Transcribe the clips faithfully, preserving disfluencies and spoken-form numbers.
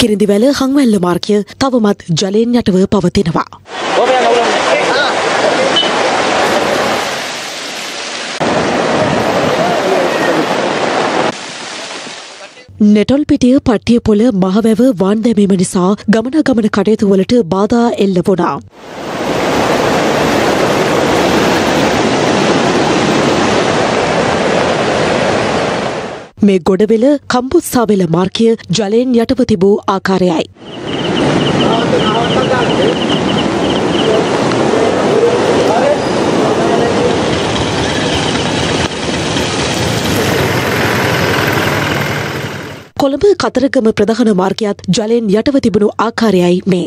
කිරිඳිවැල හංවැල්ල මාර්ගය තවමත් ජලයෙන් යටව පවතිනවා. නෙටොල්පිටිය පට්ටියපොළ මහවැව වාන් දැමීම නිසා ගමනාගමන කටයුතු වලට බාධා එල්ල වුණා. මේ ගොඩවෙල කම්බුස්සාවෙල මාර්ගය ජලයෙන් යටව තිබූ ආකාරයයි. කොළඹ කතරගම ප්‍රධාන මාර්ගයත් ජලයෙන් යටව තිබුණු ආකාරයයි මේ.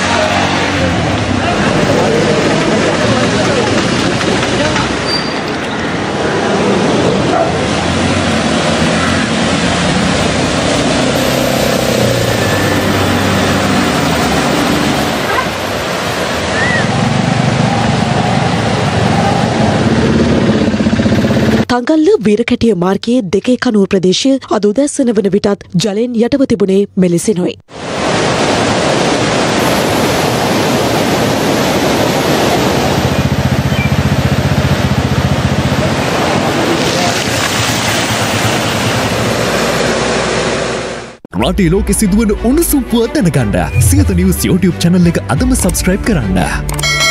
තංගල්ල වීරකැටිය මාර්ගයේ දෙකේ කනුව ප්‍රදේශය අද උදැසන වන විටත් ජලයෙන් යටව තිබුණේ මෙලෙසිනුයි. රටේ ලෝකෙ සිදුවන උණුසුම් පුවත් දැනගන්න සියත නිවුස් YouTube channel එක අදම subscribe කරන්න.